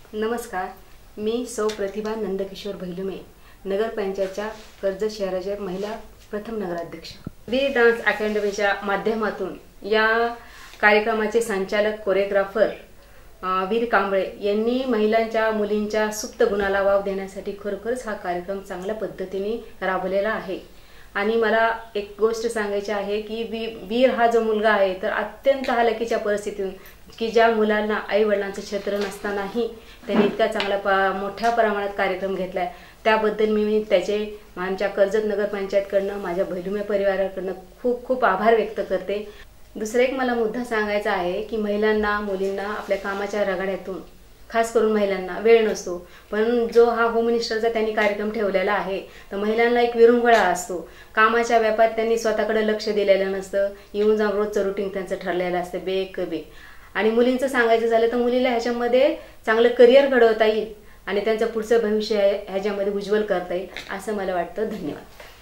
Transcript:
नमस्कार, मी सौ प्रतिभा नंदकिशोर भैलुमे, नगरपंचायतच्या कर्जत शहराच्या महिला प्रथम नगराध्यक्ष. वीर डान्स अकॅडमीच्या माध्यमातून या कार्यक्रमाचे संचालक कोरिओग्राफर वीर कांबळे यांनी महिलांच्या मुलींच्या सुप्त गुणाला वाव देण्यासाठी खरोखरच हा कार्यक्रम चांगल्या पद्धतीने राबवलेला आहे. आणि मला एक गोष्ट सांगायची आहे की वीर हा जो मुलगा आहे तर अत्यंत हलाखीच्या परिस्थितीतून की ज्या मुलांना आई वडिलांचं छत्र नसतानाही त्यांनी इतका चांगला मोठ्या प्रमाणात कार्यक्रम घेतलाय, त्याबद्दल मी त्याचे आमच्या कर्जत नगरपंचायतकडनं माझ्या भैलुमे परिवाराकडनं खूप खूप आभार व्यक्त करते. दुसरा एक मला मुद्दा सांगायचा आहे की महिलांना मुलींना आपल्या कामाच्या रगाड्यातून खास करून महिलांना वेळ नसतो, पण जो हा होम मिनिस्टरचा त्यांनी कार्यक्रम ठेवलेला आहे तर महिलांना एक विरंगुळा असतो. कामाच्या व्यापात त्यांनी स्वतःकडे लक्ष दिलेलं नसतं, येऊन जाऊन रोजचं रुटीन त्यांचं ठरलेलं असतं बे. आणि मुलींचं सांगायचं झालं तर मुलीला ह्याच्यामध्ये चांगलं करिअर घडवता येईल आणि त्यांचं पुढचं भविष्य ह्याच्यामध्ये उज्ज्वल करता येईल असं मला वाटतं. धन्यवाद.